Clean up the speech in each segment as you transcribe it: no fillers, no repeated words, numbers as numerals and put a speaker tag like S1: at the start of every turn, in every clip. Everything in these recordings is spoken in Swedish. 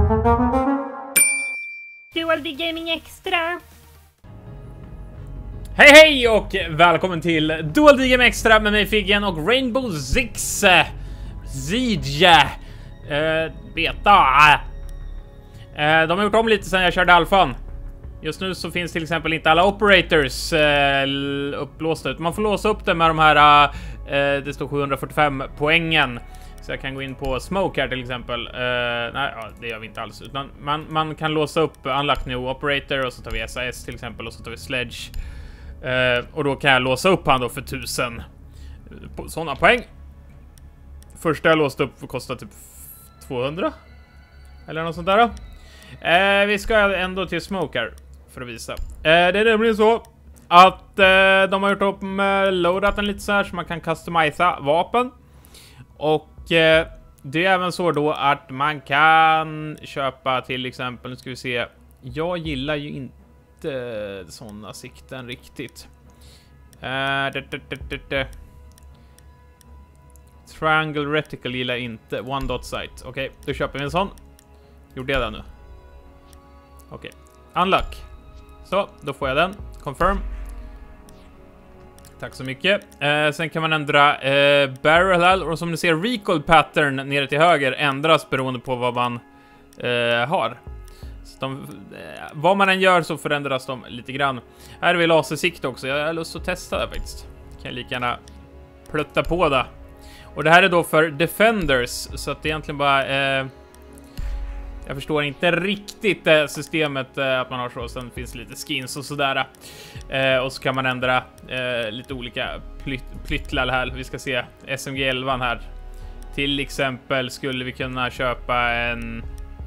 S1: Dual D Gaming Extra.
S2: Hej hej och välkommen till Dual D Gaming Extra med mig Figgen och Rainbow Six Siege Beta. De har gjort om lite sen jag körde alfan. Just nu så finns till exempel inte alla operators upplåsta ut. Man får låsa upp det med de här det står 745 poängen. Så jag kan gå in på Smoke här till exempel. Nej, ja, det gör vi inte alls. Utan man kan låsa upp Unlock New Operator och så tar vi SAS till exempel och så tar vi Sledge. Och då kan jag låsa upp han då för 1000 sådana poäng. Första jag låst upp kostar typ 200 eller något sånt där. Vi ska ändå till Smoke här för att visa. Det är nämligen så att de har gjort upp med loadouten lite så här så man kan customisa vapen. Och det är även så då att man kan köpa till exempel, nu ska vi se. Jag gillar ju inte sådana sikten riktigt. Triangle Reticle gillar jag inte. One dot sight. Okej, då köper vi en sån. Gjorde jag det nu? Okej. Unlock. Så, då får jag den. Confirm. Tack så mycket. Sen kan man ändra barrel här. Och som ni ser, recoil pattern nere till höger ändras beroende på vad man har. Så vad man än gör så förändras de lite grann. Här är vi lasersikt också. Jag har lust att testa det faktiskt. Kan jag lika gärna plutta på det. Och det här är då för Defenders. Så att det egentligen bara... jag förstår inte riktigt systemet att man har så. Sen finns det lite skins och sådär. Och så kan man ändra lite olika plyttlar här. Vi ska se SMG-11 här. Till exempel skulle vi kunna köpa en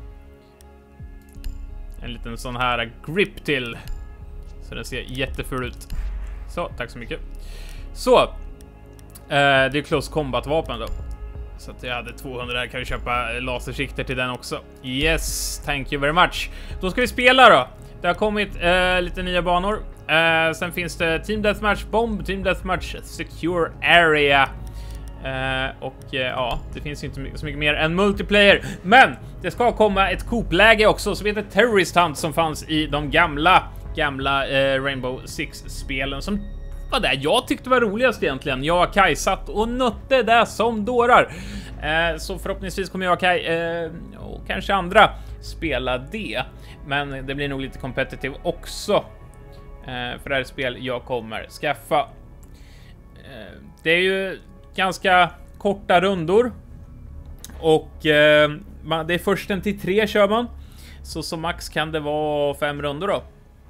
S2: liten sån här grip till. Så den ser jätteful ut. Så, tack så mycket. Så. Det är close combat vapen då. Så att jag hade 200 där, kan vi köpa lasersikter till den också. Yes, thank you very much. Då ska vi spela då. Det har kommit lite nya banor. Sen finns det Team Deathmatch Bomb, Team Deathmatch Secure Area. Ja, det finns inte så mycket mer än multiplayer. Men det ska komma ett coop-läge också som heter Terrorist Hunt som fanns i de gamla Rainbow Six-spelen som var det jag tyckte var roligast egentligen. Jag och Kai satt och nötte det som dårar. Så förhoppningsvis kommer jag och Kai och kanske andra spela det. Men det blir nog lite competitive också. För det här är spel jag kommer skaffa. Det är ju ganska korta rundor. Och det är först en till 3 kör man. Så som max kan det vara 5 rundor då.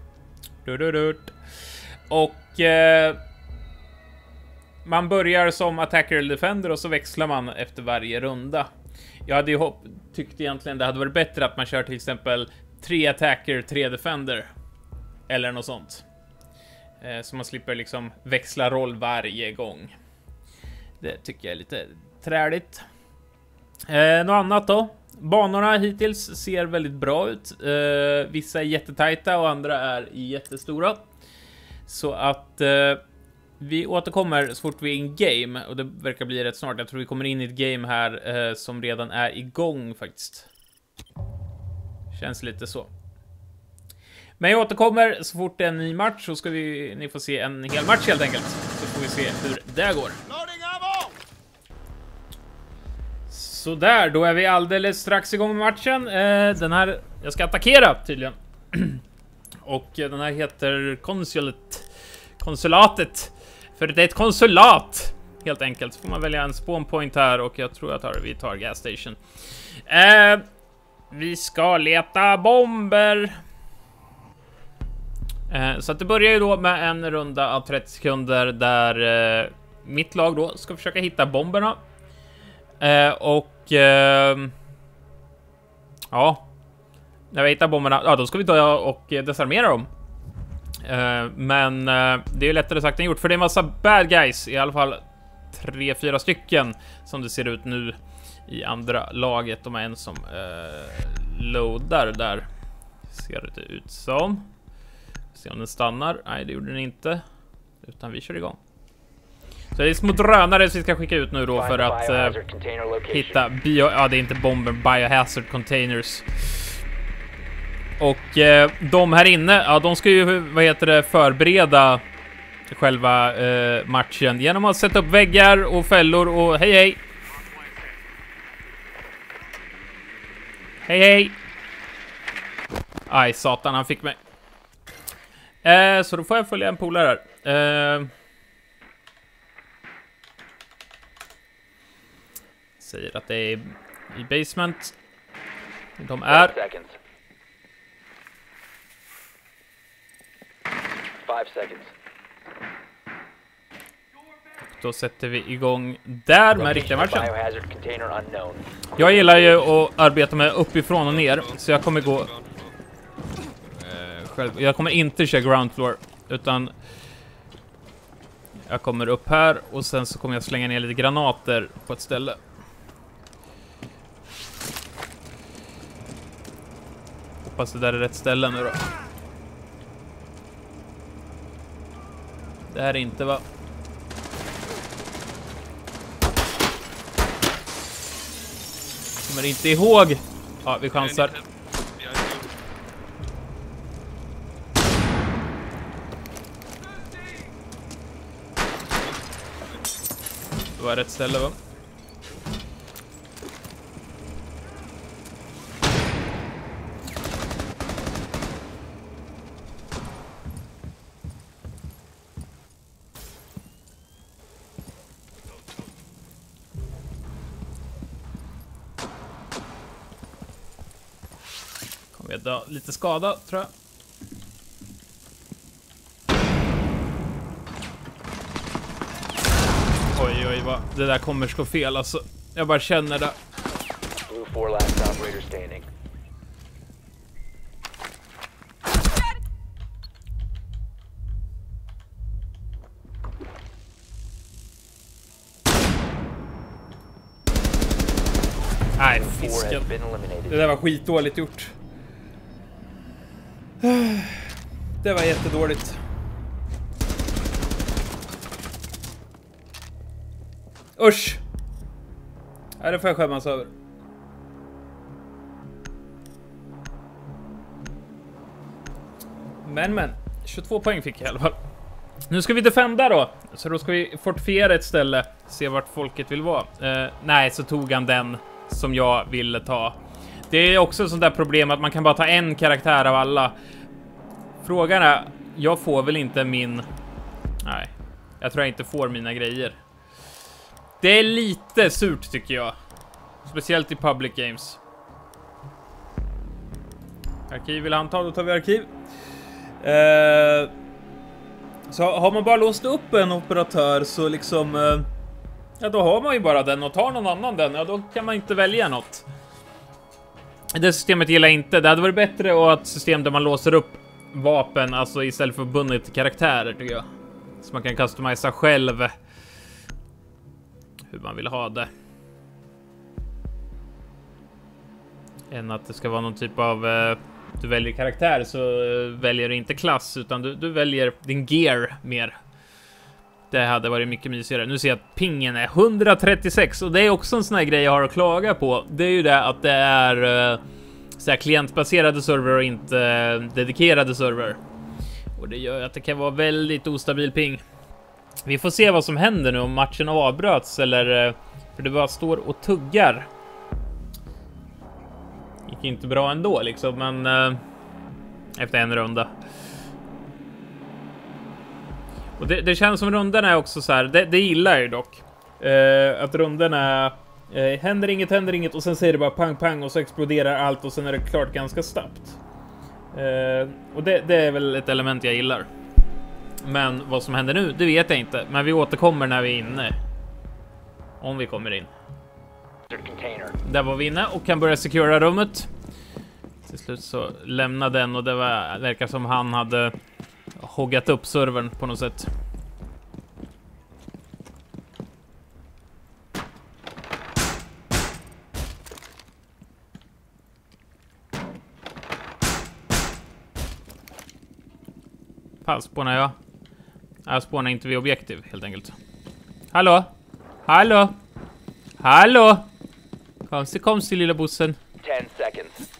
S2: Och man börjar som attacker eller defender och så växlar man efter varje runda. Jag hade ju tyckt egentligen det hade varit bättre att man kör till exempel 3 attacker, 3 defender. Eller något sånt. Så man slipper liksom växla roll varje gång. Det tycker jag är lite träligt. Något annat då? Banorna hittills ser väldigt bra ut. Vissa är jättetajta och andra är jättestora. Så att vi återkommer så fort vi är in game. Och det verkar bli rätt snart. Jag tror vi kommer in i ett game här som redan är igång faktiskt. Känns lite så. Men jag återkommer så fort det är en ny match. Så ska ni få se en hel match helt enkelt. Så får vi se hur det går. Så där, då är vi alldeles strax igång med matchen. Den här, jag ska attackera tydligen. Och den här heter konsulatet. För det är ett konsulat helt enkelt. Så får man välja en spawn point här. Och jag tror att vi tar gas station. Vi ska leta bomber. Så att det börjar ju då med en runda av 30 sekunder. Där mitt lag då ska försöka hitta bomberna. Ja, när vi hittar bomberna, ja, då ska vi ta och desarmera dem. Men det är lättare sagt än gjort, för det är en massa bad guys, i alla fall 3-4 stycken som det ser ut nu i andra laget. De är en som loadar där, ser det ut som. Se om den stannar. Nej, det gjorde den inte, utan vi kör igång. Så Så det är små drönare som vi ska skicka ut nu då för att hitta ja, det är inte bomber, biohazard containers. Och de här inne, ja, de ska ju, förbereda själva matchen genom att sätta upp väggar och fällor och hej. Aj, satan, han fick mig. Så då får jag följa en polare här. Säger att det är i basement. De är...
S3: 5 seconds.
S2: Då sätter vi igång där med riktiga matchen. Jag gillar ju att arbeta med uppifrån och ner, så jag kommer gå själv. Jag kommer inte köra ground floor, utan jag kommer upp här och sen så kommer jag slänga ner lite granater på ett ställe. Hoppas det där är rätt ställe nu då. Det här är inte, va? Kommer inte ihåg. Ja, vi chansar. Det var rätt ställe, va? Lite skada, tror jag. Oj, vad det där kommer slå fel, alltså. Jag bara känner det.
S3: Blue 4 last operator standing.
S2: Nej, fisken. Det där var skitdåligt gjort. Det var jättedåligt. Usch. Ja, det får jag skämmas över. Men 22 poäng fick jag i alla fall. Nu ska vi defenda då. Så då ska vi fortifiera ett ställe. Se vart folket vill vara. Nej, så tog han den som jag ville ta. Det är också sånt där problem att man kan bara ta en karaktär av alla. Frågan är, jag får väl inte min... Nej, jag tror jag inte får mina grejer. Det är lite surt, tycker jag. Speciellt i public games. Arkiv vill han ta, då tar vi arkiv. Så har man bara låst upp en operatör så liksom... ja, då har man ju bara den, och tar någon annan den, ja, då kan man inte välja något. Det systemet gillar jag inte. Det hade varit bättre att ha ett system där man låser upp vapen, alltså istället för bundet till karaktärer, tycker jag. Så man kan customisa själv hur man vill ha det. Än att det ska vara någon typ av... du väljer karaktär, så väljer du inte klass, utan du väljer din gear mer. Det hade varit mycket mysigare. Nu ser jag att pingen är 136, och det är också en sån här grej jag har att klaga på. Det är ju det att det är så här klientbaserade server och inte dedikerade server. Och det gör att det kan vara väldigt ostabil ping. Vi får se vad som händer nu om matchen avbröts, eller för det bara står och tuggar. Gick inte bra ändå liksom, men efter en runda. Och det känns som rundan är också så här, det gillar jag ju dock. Att rundan är händer inget och sen säger det bara pang pang och så exploderar allt och sen är det klart ganska snabbt. Och det är väl ett element jag gillar. Men vad som händer nu, det vet jag inte. Men vi återkommer när vi är inne. Om vi kommer in. Där var vi inne och kan börja secura rummet. Till slut så lämnade den, och det verkar som han hade hoggat upp servern på något sätt. Spånar jag? Jag spånar inte vid objektiv helt enkelt. Hallå? Hallå? Hallå? Kom till lilla bussen.
S3: 10 seconds.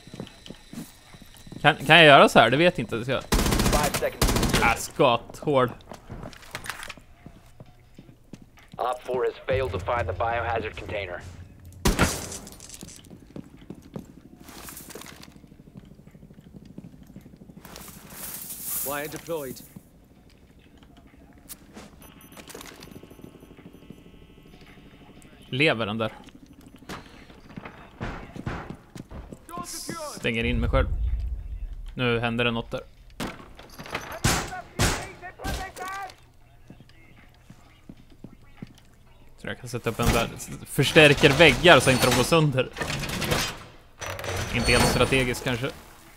S2: Kan jag göra så här? Det vet jag inte.
S3: 5 seconds.
S2: Skott. Hård.
S3: Op 4 has failed to find the biohazard container.
S4: Wire deployed.
S2: Lever den där? Stänger in mig själv. Nu händer det något där. Så jag kan sätta upp en där. Förstärker väggar så inte de går sönder. Inte helt strategiskt kanske.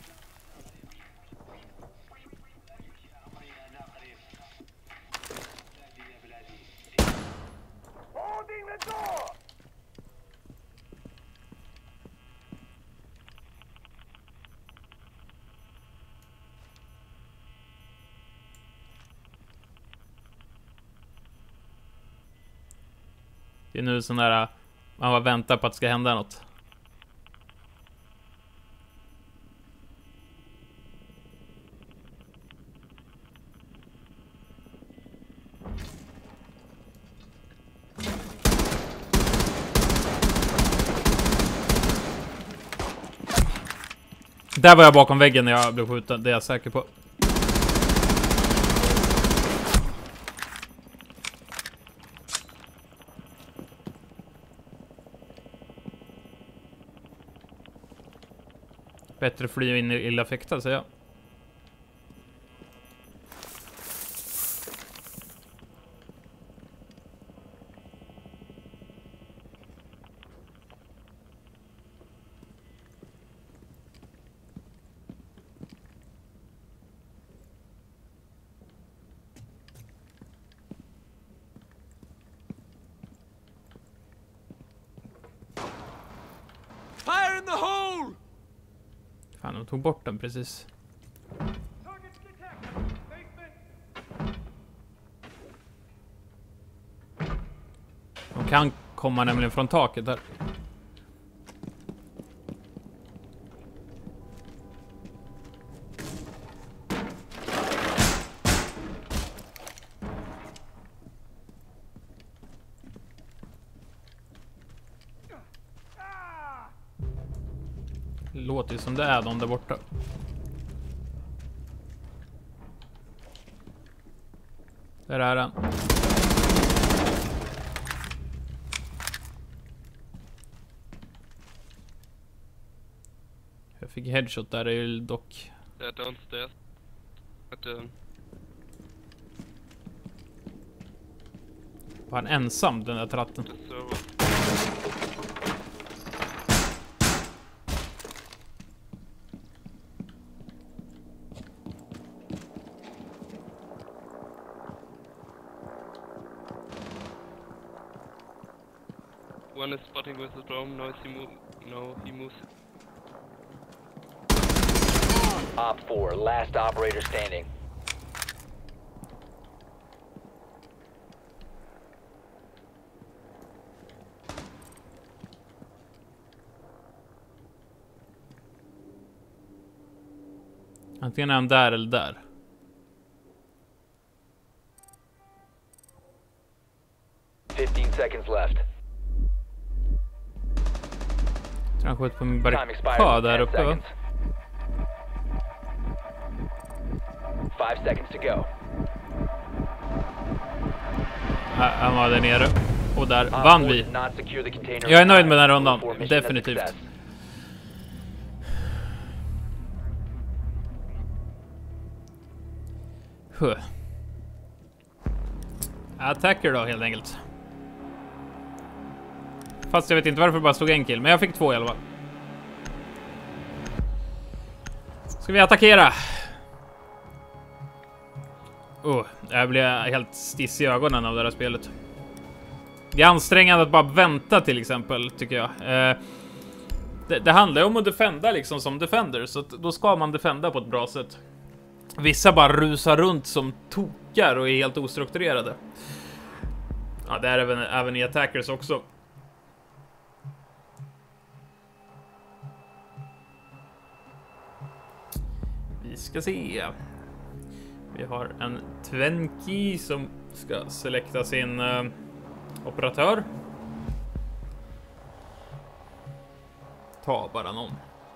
S2: Det är nu sån där man bara väntar på att det ska hända något. Där var jag bakom väggen när jag blev skjuten, det är jag säker på. Bättre fly in i illa fäkta, säger jag.
S4: Fire in the hole!
S2: Fan, de tog bort den precis. De kan komma nämligen från taket där. Låter ju som det är de där borta. Där är den. Jag fick headshot där, det är ju dock.
S5: They're downstairs.
S2: Var han ensam, den där tratten?
S5: The server. One is spotting with the drone. No, he moves.
S3: Op 4, last operator standing.
S2: Antingen är han där eller där.
S3: Seconds left.
S2: Tror han sköt på min
S3: Time expires
S2: barrikad
S3: in
S2: där
S3: 10
S2: uppe, va?
S3: seconds. 5 seconds to go.
S2: Han var där nere. Och där
S3: Op
S2: vann
S3: 4
S2: vi.
S3: did not secure the container.
S2: Jag är nöjd med den här rundan.
S3: For mission
S2: Definitivt.
S3: success.
S2: Attacker då, helt enkelt. Fast jag vet inte varför det bara stod en kill. Men jag fick 2 i alla fall. Ska vi attackera? Jag blir helt stiss i ögonen av det här spelet. Det är ansträngande att bara vänta till exempel, tycker jag. Det handlar ju om att defenda liksom som defender. Så då ska man defenda på ett bra sätt. Vissa bara rusar runt som tokar och är helt ostrukturerade. Ja, det är även i Attackers också. Vi ska se. Vi har en Twenki som ska selekta sin operatör. Ta bara någon.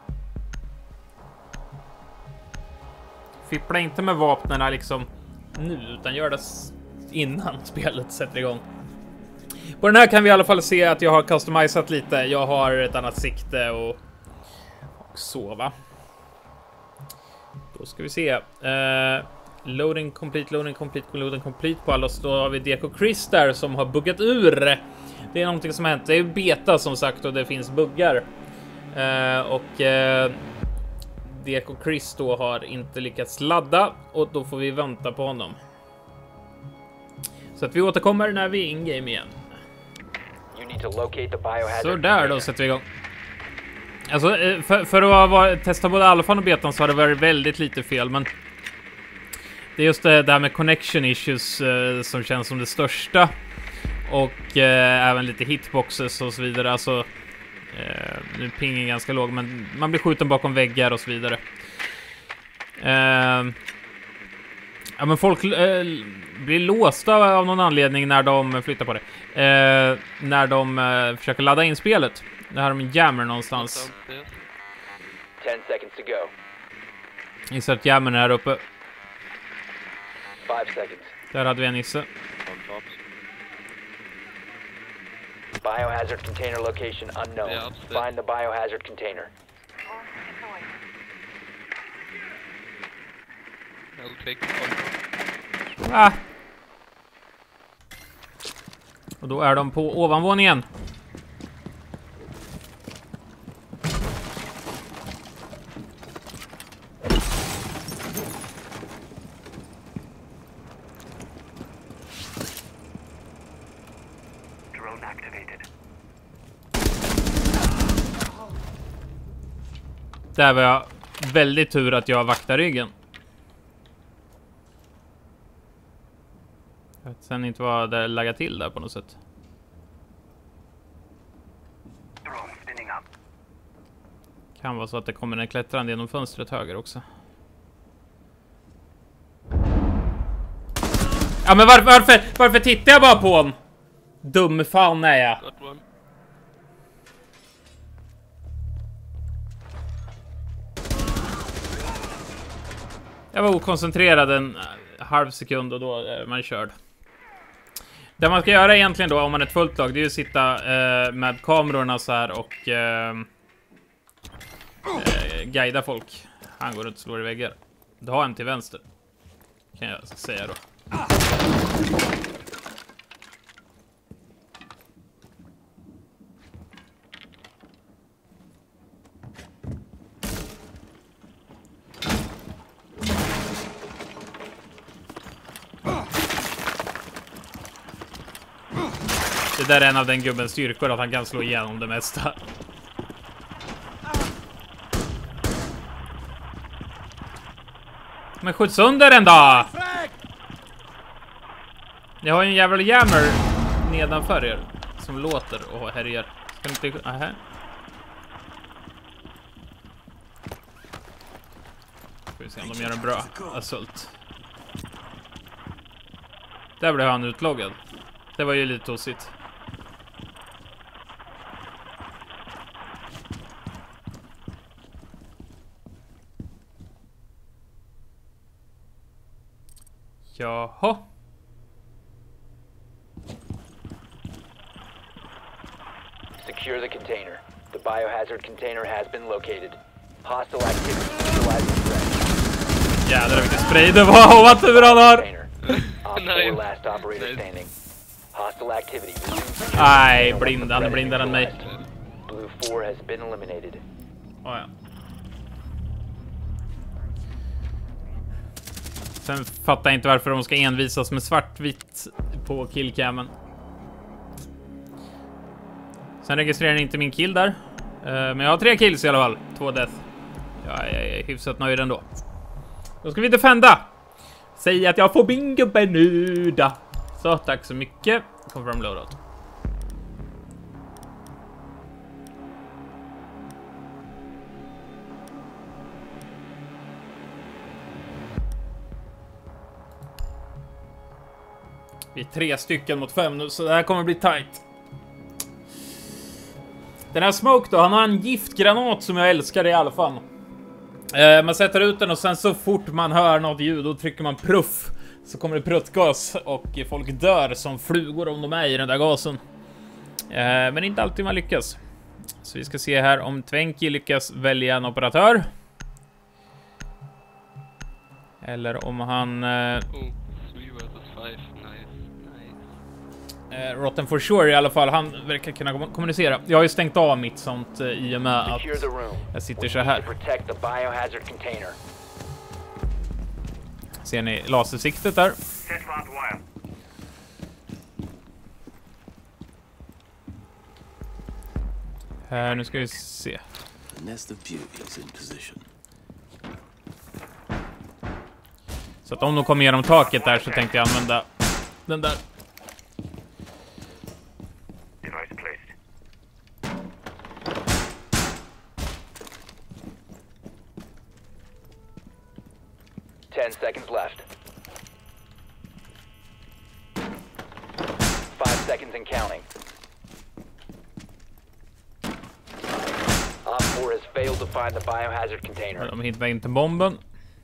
S2: Fippla inte med vapnen liksom nu, utan gör det innan spelet sätter igång. På den här kan vi i alla fall se att jag har customisat lite. Jag har ett annat sikte och så, va. Då ska vi se. Loading complete på alla. Så då har vi Deco Chris där som har buggat ur. Det är någonting som har hänt. Det är beta som sagt och det finns buggar. Deco Chris då har inte lyckats ladda och då får vi vänta på honom. Så att vi återkommer när vi är in-game igen. Så där då sätter vi igång. Alltså för att testa både alfan och betan så har det varit väldigt lite fel, men det är just det här med connection issues som känns som det största. Och även lite hitboxes och så vidare. Alltså nu pingen ganska låg, men man blir skjuten bakom väggar och så vidare. Ja, men folk blir låsta av någon anledning när de flyttar på det. När de försöker ladda in spelet. Det här är en jammer någonstans.
S3: 10 seconds to go.
S2: Insert jammer här uppe.
S3: 5 seconds.
S2: Där hade vi en nisse.
S3: Biohazard container location unknown.
S5: Yeah,
S3: Find the biohazard container.
S5: I'll take one.
S2: Ah. Och då är de på ovanvåningen. Där var jag väldigt tur att jag vaktar ryggen. Jag vet sen inte vad det lägger till där på något sätt. Kan vara så att det kommer en klättrande genom fönstret höger också. Ja, men varför tittar jag bara på honom? Dum fan är jag.
S5: Got one.
S2: Jag var okoncentrerad en halv sekund och då är man körd. Det man ska göra egentligen då om man är ett fullt lag, det är ju att sitta med kamerorna så här och guida folk. Han går runt och slår i väggar. Du har en till vänster, kan jag säga då. Det där är en av den gubbens styrkor, att han kan slå igenom det mesta. Men skjut sönder den då! Jag har ju en jävla jammer nedanför er som låter och härjar. Ska inte... Aha. Ska vi se om de gör en bra assault. Där blev han utloggad. Det var ju lite tossigt. Jaha.
S3: Secure the container. The biohazard container has been located. Hostile activity utilizing threat.
S2: Jädrar vilken spray det var. Vad tur han har.
S3: Container. Op 4 last operator standing. Hostile activity.
S2: Nej, han blindade mig.
S3: Blue 4 has been eliminated.
S2: Oh, ja. Sen fattar jag inte varför de ska envisas med svartvitt på killcammen. Sen registrerar ni inte min kill där. Men jag har 3 kills i alla fall. 2 death. Jag är hyfsat nöjd ändå. Då ska vi defenda. Säg att jag får min gubbe nu då. Så, tack så mycket. Confirm loadout. Vi är 3 stycken mot 5 nu, så det här kommer bli tight. Den här Smoke då, han har en giftgranat som jag älskar i alla fall. Man sätter ut den och sen så fort man hör något ljud då trycker man pruff. Så kommer det pruttgas och folk dör som flugor om de är i den där gasen. Men inte alltid man lyckas. Så vi ska se här om Twenky lyckas välja en operatör. Eller om han...
S5: 3 versus 5. Nice.
S2: Rotten for sure i alla fall. Han verkar kunna kommunicera. Jag har ju stängt av mitt sånt i och med att jag sitter så här. Ser ni lasersiktet där? Nu ska vi se. Så att om de kommer igenom taket där så tänkte jag använda den där.
S3: Seconds left. 5 seconds and counting. Op 4 has failed to find the biohazard container.
S2: De hittar in till bomben.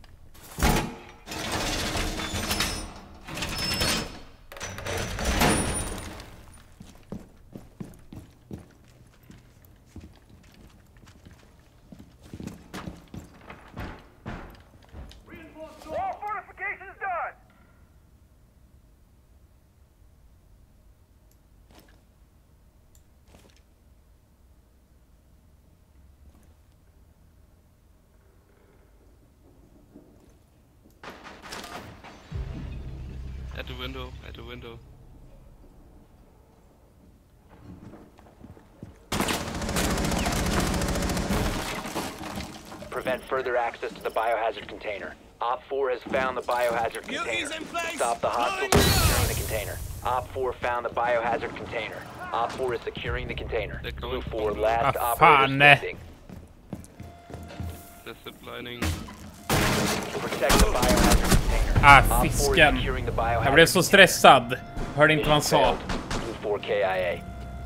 S5: At the window.
S3: Prevent further access to the biohazard container. Op 4 has found the biohazard container. Stop the hostiles from securing the container. Op 4 found the biohazard container. Op 4 is securing the container. Blue 4 last operator standing.
S5: The ziplining.
S3: Protect the biohazard container.
S2: Fisken. Jag blev så stressad. Hörde inte vad han sa.
S3: Blue 4 KIA.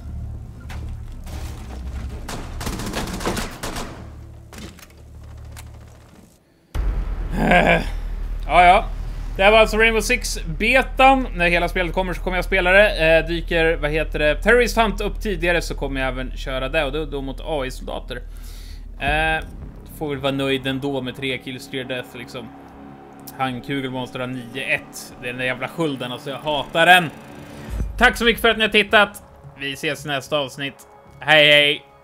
S2: Ja. Det här var alltså Rainbow Six betan. När hela spelet kommer så kommer jag spela det. Dyker, Terrorist Hunt upp tidigare så kommer jag även köra det. Och då mot AI-soldater. Får väl vara nöjd ändå med 3 kills 3 death liksom. Han Kugelmonster har 9-1. Det är den där jävla skölden, alltså jag hatar den. Tack så mycket för att ni har tittat. Vi ses i nästa avsnitt. Hej hej!